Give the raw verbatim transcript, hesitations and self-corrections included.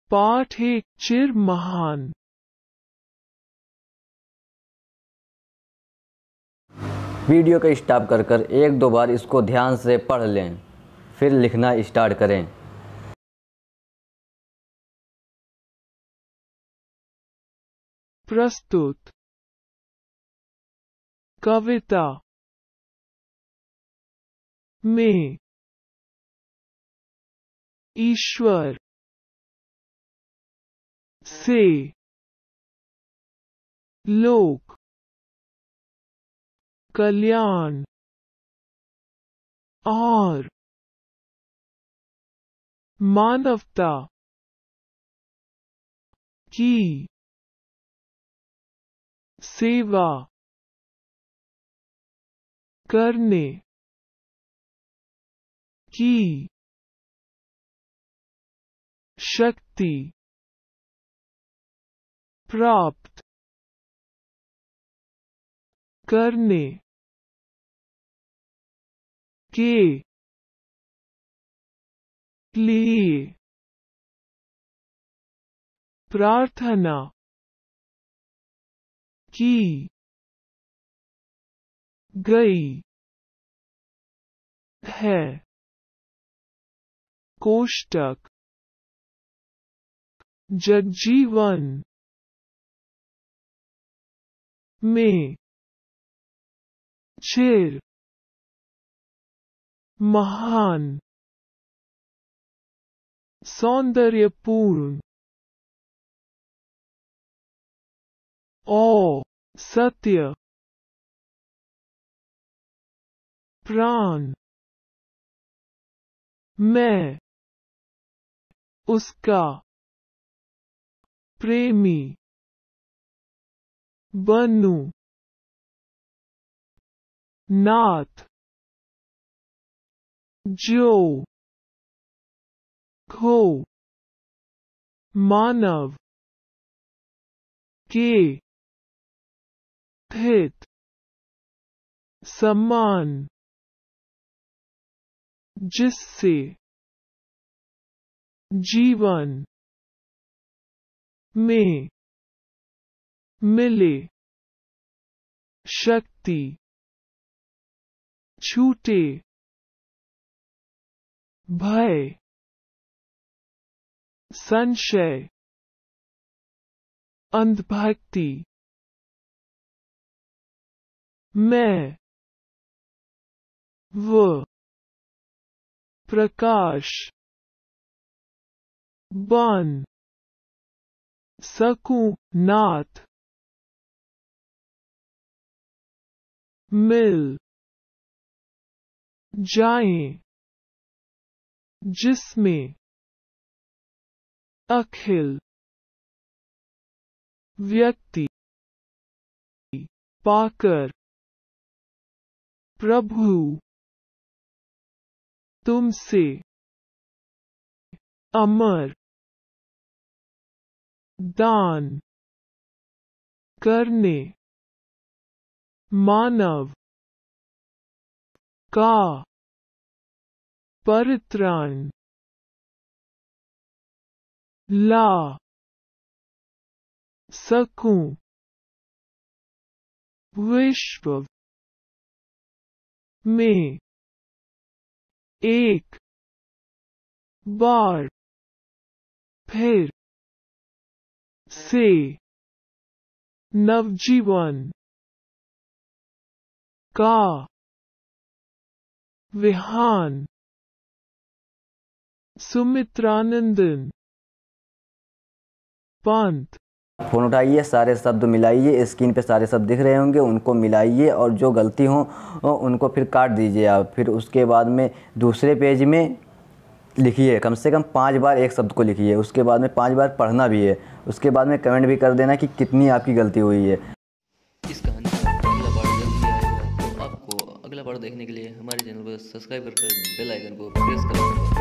पाठ एक चिर महान। वीडियो को स्टॉप कर कर एक दो बार इसको ध्यान से पढ़ लें, फिर लिखना स्टार्ट करें। प्रस्तुत कविता में ईश्वर से लोक कल्याण और मानवता की सेवा करने की शक्ति प्राप्त करने के लिए प्रार्थना की गई है। कोष्टक जगजीवन में चिर महान सौंदर्यपूर्ण और सत्य प्राण मैं उसका प्रेमी बनूं। नाथ जो खो मानव के हित सम्मान जिससे जीवन में मिले शक्ति छूटे भय संशय अंधभक्ति मैं वो प्रकाश बन सकूं। नाथ मिल जाएं जिसमें अखिल व्यक्ति पाकर प्रभु तुमसे अमर दान करने मानव का परित्राण ला सकूं। विश्व में एक बार फिर से नवजीवन का विहान। सुमित्रानंदन पंत। फ़ोन उठाइए, सारे शब्द मिलाइए, स्क्रीन पे सारे शब्द दिख रहे होंगे, उनको मिलाइए और जो गलती हो उनको फिर काट दीजिए आप। फिर उसके बाद में दूसरे पेज में लिखिए, कम से कम पाँच बार एक शब्द को लिखिए, उसके बाद में पाँच बार पढ़ना भी है, उसके बाद में कमेंट भी कर देना कि कितनी आपकी गलती हुई है। इस कहानी का अगला पार्ट जल्दी आएगा, तो आपको अगला पार्ट देखने के लिए हमारे चैनल को सब्सक्राइब कर बेल आइकन को प्रेस करें।